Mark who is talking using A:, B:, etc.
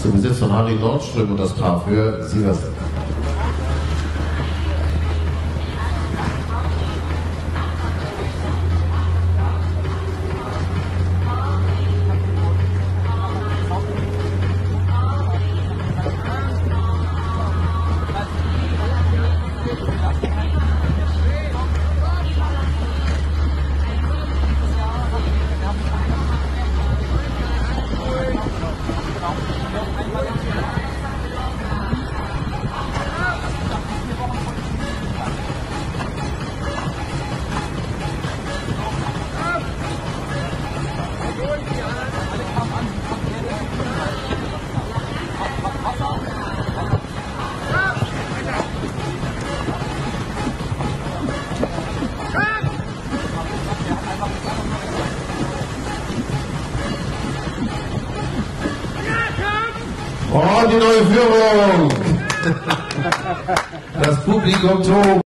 A: Zum Besitz von Harry Nordström und das Paar für Sieversen. Oh, die neue Führung! Das Publikum tobt.